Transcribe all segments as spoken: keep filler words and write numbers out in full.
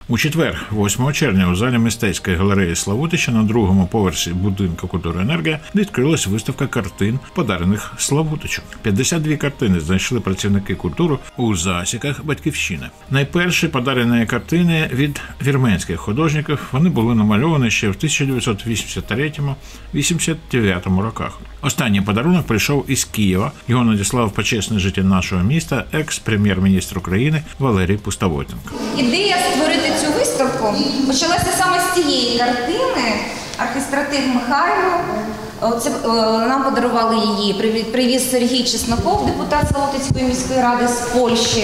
У четвер, восьмого червня, у залі мистецької галереї Славутича на другому поверсі будинку культури «Енергія» відкрилась виставка картин, подарених Славутичу. п'ятдесят дві картини знайшли працівники культури у засіках Батьківщини. Найперші подарені картини від вірменських художників, вони були намальовані ще в тисяча дев'ятсот вісімдесят третьому - вісімдесят дев'ятому роках. Останній подарунок прийшов із Києва. Його надіслав почесне життя нашого міста екс-прем'єр-міністр України Валерій Пустовойтенко. Ідея створити цю виставку почалася саме з цієї картини. Архістратиг Михайло, це, нам подарували її, привіз Сергій Чесноков, депутат Славутицької міської ради з Польщі.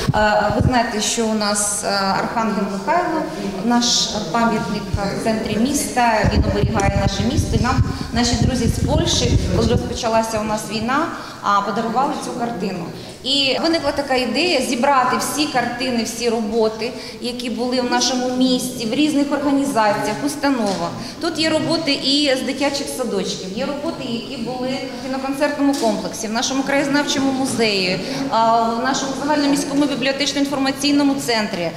Ви знаєте, що у нас Архангел Михайло, наш пам'ятник в центрі міста, він оберігає наше місто. І нам наші друзі з Польщі, коли розпочалася у нас війна, подарували цю картину. І виникла така ідея зібрати всі картини, всі роботи, які були в нашому місті, в різних організаціях, установах. Тут є роботи і з дитячих садочків, є роботи, які були в кіноконцертному комплексі, в нашому краєзнавчому музеї, в нашому загальноміському бібліотечно-інформаційному центрі,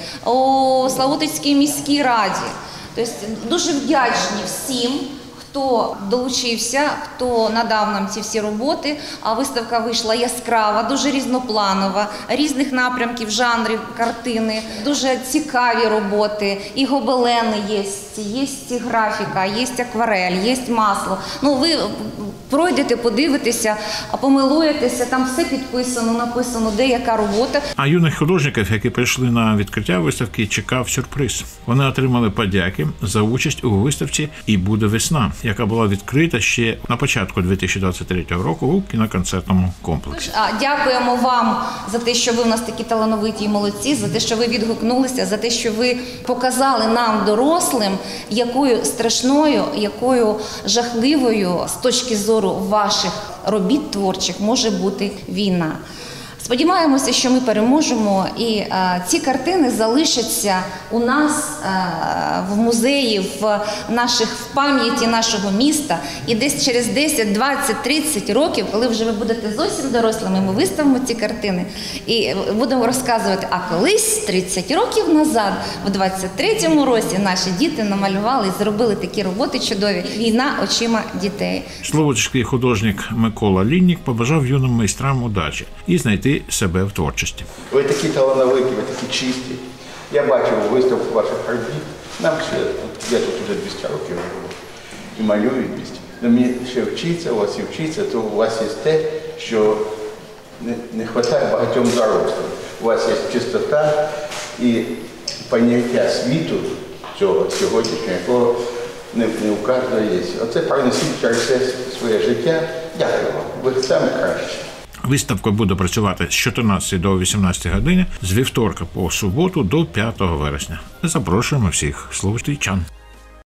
у Славутицькій міській раді. Тобто дуже вдячні всім, хто долучився, хто надав нам ці всі роботи. А виставка вийшла яскрава, дуже різнопланова, різних напрямків, жанрів картини, дуже цікаві роботи. І гобелени є, є графіка, є акварель, є масло. Ну, ви пройдете, подивитеся, помилуєтеся, там все підписано, написано, де яка робота. А юних художників, які прийшли на відкриття виставки, чекав сюрприз. Вони отримали подяки за участь у виставці «І буде весна», яка була відкрита ще на початку дві тисячі двадцять третього року у кіноконцертному комплексі. Дякуємо вам за те, що ви в нас такі талановиті і молодці, за те, що ви відгукнулися, за те, що ви показали нам, дорослим, якою страшною, якою жахливою з точки зору ваших робіт творчих може бути війна. Сподіваємося, що ми переможемо, і а, ці картини залишаться у нас а, в музеї, в наших в пам'яті нашого міста. І десь через десять, двадцять, тридцять років, коли вже ви будете зовсім дорослими, ми виставимо ці картини і будемо розказувати, а колись, тридцять років назад, в двадцять третьому році, наші діти намалювали і зробили такі роботи чудові. Війна очима дітей. Славутицький художник Микола Ліннік побажав юним майстрам удачі і знайти себе в творчості. Ви такі талановиті, ви такі чисті. Я бачив виставку ваших робіт. Нам ще, я тут вже двісті років живу і малюю двісті. Но мені ще вчиться, у вас і вчиться, то у вас є те, що не, не вистачає багатьом дорослим. У вас є чистота і поняття світу цього сьогоднішнього, якого не, не у кожного є. Оце пронесіть через все своє життя. Дякую вам. Ви самі краще. Виставка буде працювати з чотирнадцятої до вісімнадцятої години, з вівторка по суботу до п'ятого вересня. Запрошуємо всіх славутичан.